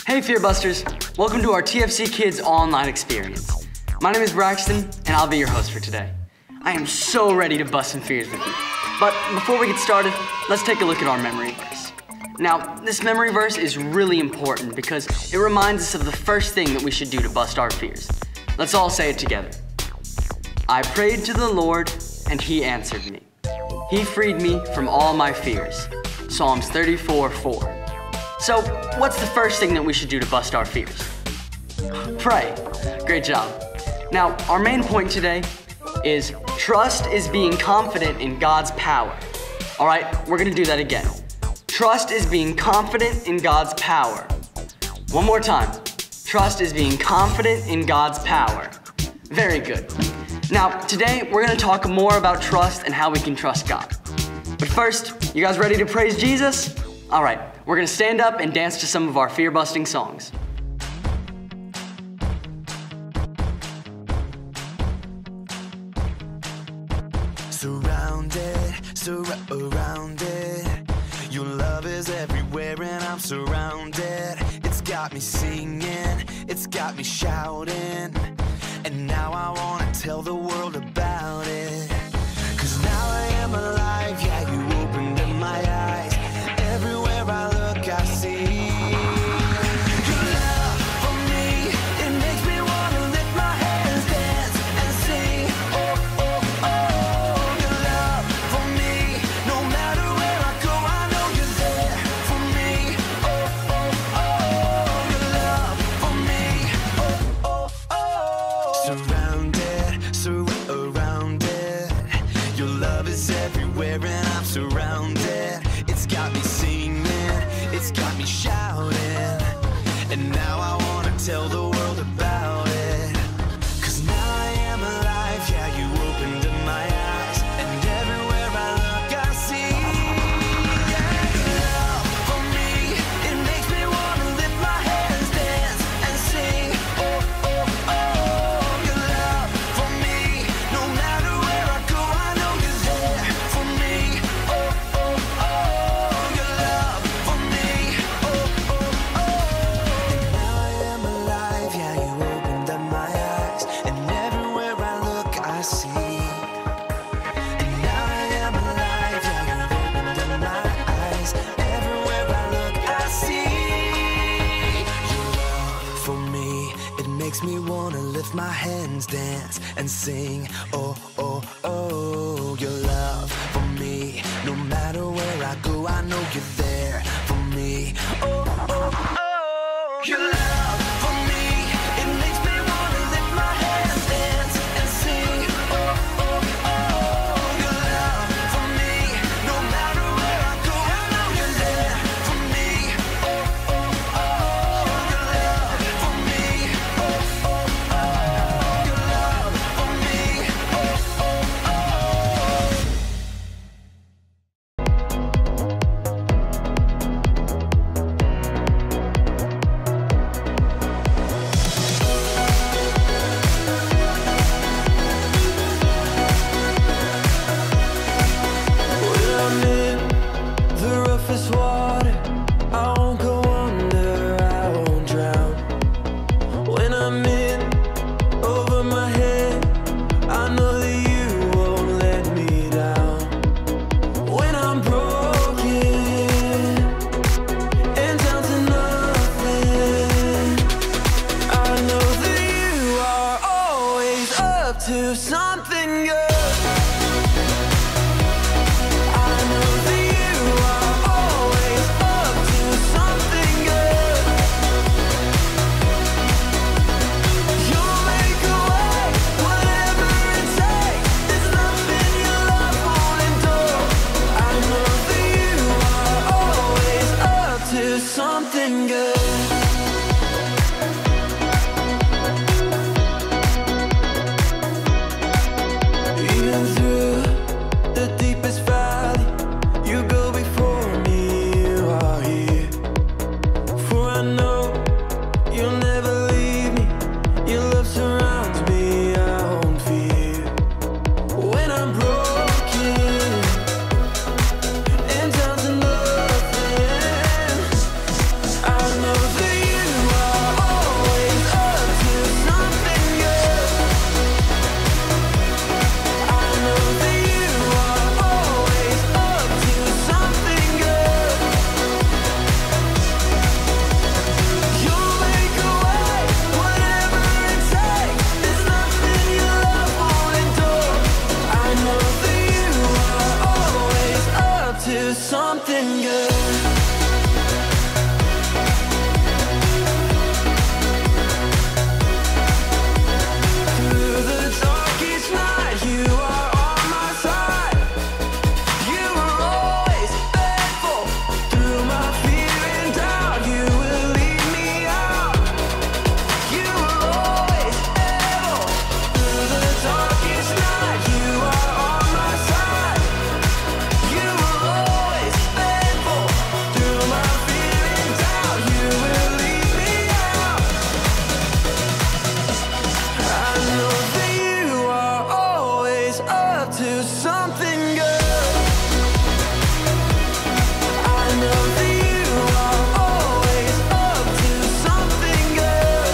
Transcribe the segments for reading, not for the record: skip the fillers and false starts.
Hey Fearbusters, welcome to our TFC Kids online experience. My name is Braxton, and I'll be your host for today. I am so ready to bust some fears with you. But before we get started, let's take a look at our memory verse. Now, this memory verse is really important because it reminds us of the first thing that we should do to bust our fears. Let's all say it together. I prayed to the Lord, and He answered me. He freed me from all my fears. Psalms 34:4. So, what's the first thing that we should do to bust our fears? Pray. Great job. Now, our main point today is trust is being confident in God's power. All right, we're gonna do that again. Trust is being confident in God's power. One more time. Trust is being confident in God's power. Very good. Now, today we're gonna talk more about trust and how we can trust God. But first, you guys ready to praise Jesus? All right, we're gonna stand up and dance to some of our fear-busting songs. Surrounded, your love is everywhere and I'm surrounded. It's got me singing, it's got me shouting, and now I wanna tell the world about it. 'Cause now I am alive, yeah, you opened up my eyes. Everywhere I look I see your love for me. It makes me wanna lift my hands, dance and sing. Oh, oh, oh, your love for me. No matter where I go, I know you're there for me. Oh, oh, oh, your love for me. Oh, oh, oh. Surrounded, your love is everywhere and I'm surrounded. It's got me singing, it's got me shouting, and now I wanna tell the world about it. 'Cause now I am alive, yeah, you opened up my eyes, and everywhere I look I see, yeah, your love for me. It makes me wanna lift my hands, dance and sing. Oh, oh, oh, your love for me. No matter where I go, I know you're there for me. Oh, oh, oh, your love for me. Oh, oh, oh. And now I am alive, yeah, you opened up my eyes, and everywhere I look I see. And now I am alive, yeah, you opened up my eyes, everywhere I look I see. Your love for me, it makes me wanna lift my hands, dance and sing. Oh, oh, oh, your love for me. No matter where I go, I know you're there for me. Oh, oh, oh, your love for me. It makes me wanna lift my hands, dance and sing. Oh, oh, oh, your love for me. No matter where I go, I know you're there for me. Oh, oh, oh, your love for me. Oh, oh, oh, your love for me. Oh, oh, oh. When I'm in the roughest water, I won't go under, I won't drown. When I'm in over my head, I know that you won't let me down. When I'm broken and down to nothing, I know that you are always up to something good. I know that you are always up to something good. You'll make a way, whatever it takes. There's nothing your love won't endure. I know that you are always up to something good. side, you are on my side. You will always be faithful through my feelings out. You will leave me out. I know that you are always up to something good. I know that you are always up to something good.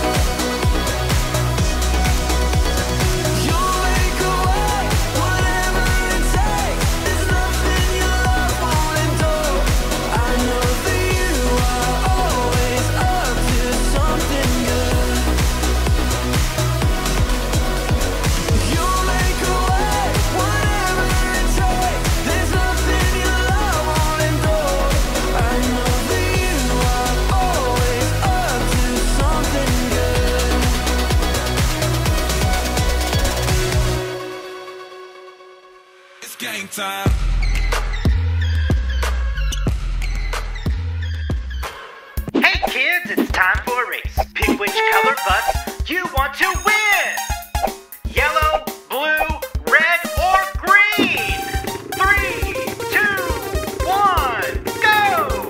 You'll make a way, whatever it takes. There's nothing your love won't endure. I know that you are always up to something good. You'll make a way, whatever it takes. There's nothing your love won't endure. I know that you are always up to something good. It's game time. Hey kids, it's time for a race. Pick which color bus you want to win. Yellow, blue, red, or green. 3, 2, 1, go!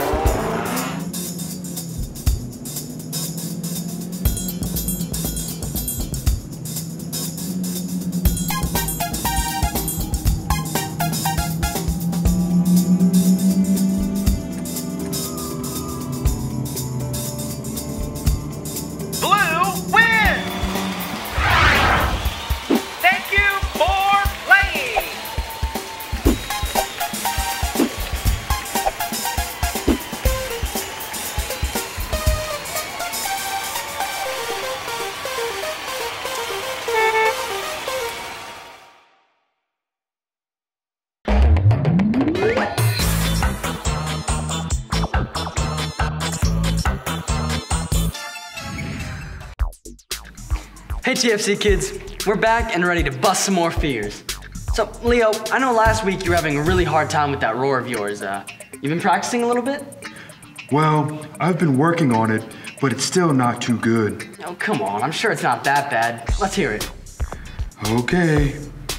Blue wins! Thank you for playing! Hey TFC kids, we're back and ready to bust some more fears. So Leo, I know last week you were having a really hard time with that roar of yours. You been practicing a little bit? Well, I've been working on it, but it's still not too good. Oh, come on, I'm sure it's not that bad. Let's hear it. Okay.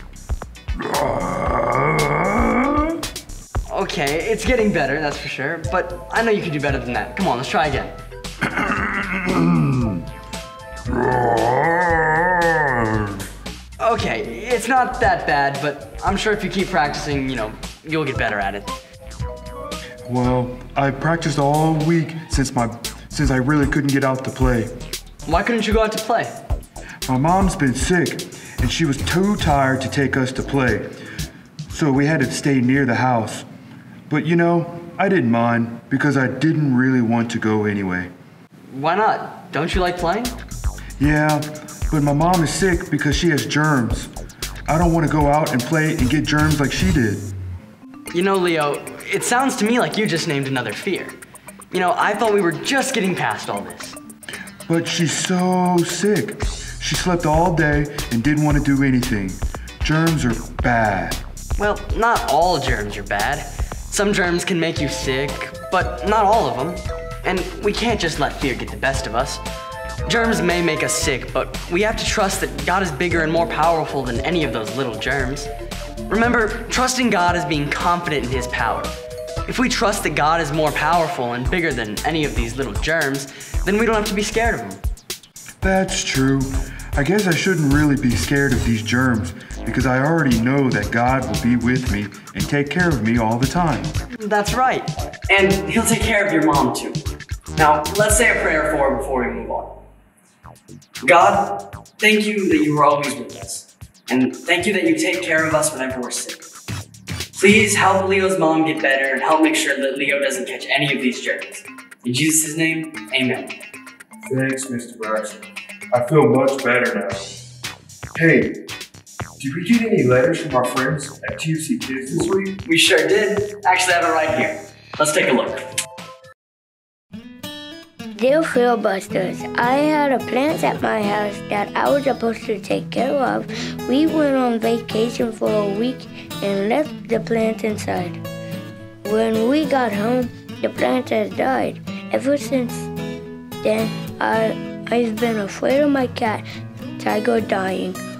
Okay, it's getting better, that's for sure, but I know you can do better than that. Come on, let's try again. Okay, it's not that bad, but I'm sure if you keep practicing, you'll get better at it. Well, I practiced all week since I really couldn't get out to play. Why couldn't you go out to play? My mom's been sick, and she was too tired to take us to play. So we had to stay near the house. But I didn't mind because I didn't really want to go anyway. Why not? Don't you like playing? Yeah, but my mom is sick because she has germs. I don't want to go out and play and get germs like she did. Leo, it sounds to me like you just named another fear. I thought we were just getting past all this. But she's so sick. She slept all day and didn't want to do anything. Germs are bad. Well, not all germs are bad. Some germs can make you sick, but not all of them. And we can't just let fear get the best of us. Germs may make us sick, but we have to trust that God is bigger and more powerful than any of those little germs. Remember, trusting God is being confident in His power. If we trust that God is more powerful and bigger than any of these little germs, then we don't have to be scared of Him. That's true. I guess I shouldn't really be scared of these germs because I already know that God will be with me and take care of me all the time. That's right. And He'll take care of your mom too. Now, let's say a prayer for her before we move on. God, thank you that you are always with us. And thank you that you take care of us whenever we're sick. Please help Leo's mom get better and help make sure that Leo doesn't catch any of these germs. In Jesus' name, amen. Thanks, Mr. Braxton. I feel much better now. Hey, did we get any letters from our friends at TFC Kids this week? We sure did. Actually, I have it right here. Let's take a look. Dear Fearbusters, I had a plant at my house that I was supposed to take care of. We went on vacation for a week and left the plant inside. When we got home, the plant has died. Ever since then, I've been afraid of my cat, Tiger, dying.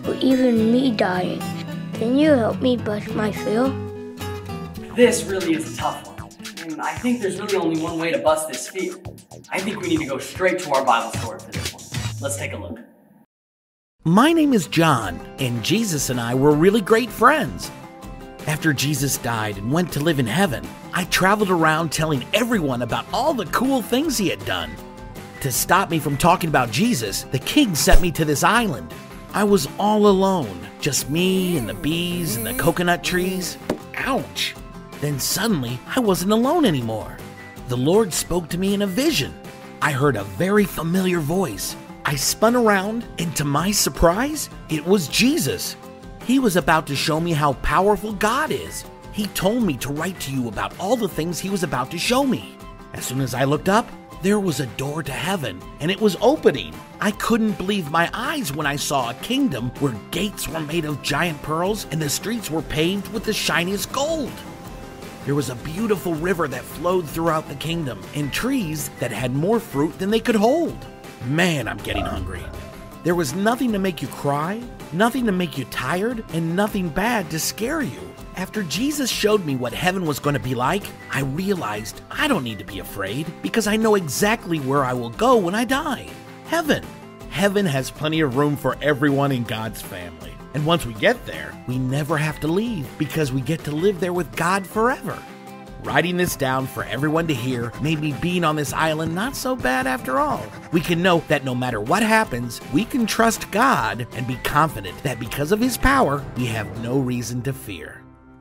or even me dying. Can you help me bust my fear? This really is a tough one. And I think there's really only one way to bust this fear. I think we need to go straight to our Bible story for this one. Let's take a look. My name is John, and Jesus and I were really great friends. After Jesus died and went to live in heaven, I traveled around telling everyone about all the cool things he had done. To stop me from talking about Jesus, the king sent me to this island. I was all alone, just me and the bees and the coconut trees. Ouch! Then suddenly, I wasn't alone anymore. The Lord spoke to me in a vision. I heard a very familiar voice. I spun around, and to my surprise, it was Jesus. He was about to show me how powerful God is. He told me to write to you about all the things he was about to show me. As soon as I looked up, there was a door to heaven, and it was opening. I couldn't believe my eyes when I saw a kingdom where gates were made of giant pearls and the streets were paved with the shiniest gold. There was a beautiful river that flowed throughout the kingdom and trees that had more fruit than they could hold. Man, I'm getting hungry. There was nothing to make you cry, nothing to make you tired, and nothing bad to scare you. After Jesus showed me what heaven was going to be like, I realized I don't need to be afraid because I know exactly where I will go when I die. Heaven. Heaven has plenty of room for everyone in God's family. And once we get there, we never have to leave because we get to live there with God forever. Writing this down for everyone to hear made me being on this island not so bad after all. We can know that no matter what happens, we can trust God and be confident that because of His power, we have no reason to fear.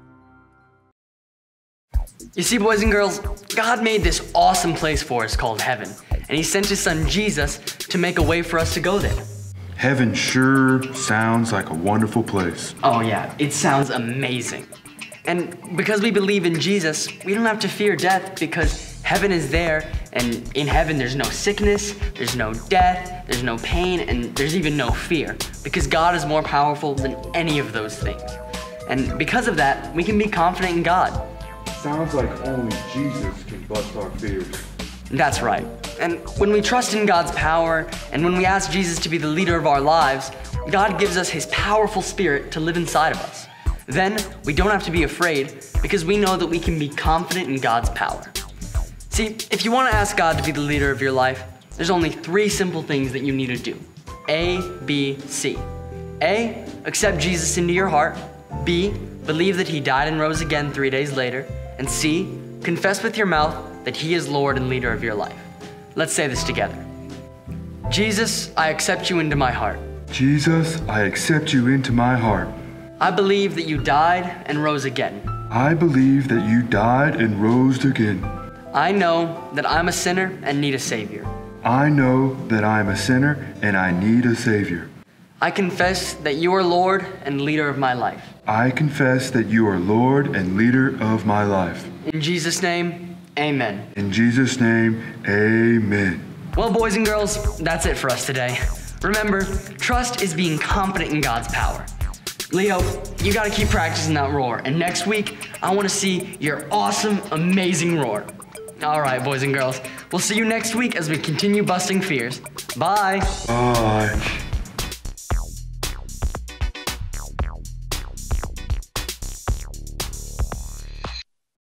You see, boys and girls, God made this awesome place for us called heaven, and He sent His Son Jesus to make a way for us to go there. Heaven sure sounds like a wonderful place. Oh yeah, it sounds amazing. And because we believe in Jesus, we don't have to fear death because heaven is there, and in heaven there's no sickness, there's no death, there's no pain, and there's even no fear because God is more powerful than any of those things. And because of that, we can be confident in God. Sounds like only Jesus can bust our fears. That's right. And when we trust in God's power, and when we ask Jesus to be the leader of our lives, God gives us His powerful spirit to live inside of us. Then we don't have to be afraid because we know that we can be confident in God's power. See, if you want to ask God to be the leader of your life, there's only 3 simple things that you need to do. A, B, C. A, accept Jesus into your heart. B, believe that He died and rose again 3 days later. And C, confess with your mouth that He is Lord and leader of your life. Let's say this together. Jesus, I accept you into my heart. Jesus, I accept you into my heart. I believe that you died and rose again. I believe that you died and rose again. I know that I'm a sinner and need a Savior. I know that I am a sinner and I need a Savior. I confess that you are Lord and leader of my life. I confess that you are Lord and leader of my life. In Jesus' name, amen. In Jesus' name, amen. Well, boys and girls, that's it for us today. Remember, trust is being confident in God's power. Leo, you gotta keep practicing that roar, and next week, I wanna see your awesome, amazing roar. All right, boys and girls, we'll see you next week as we continue busting fears. Bye. Bye.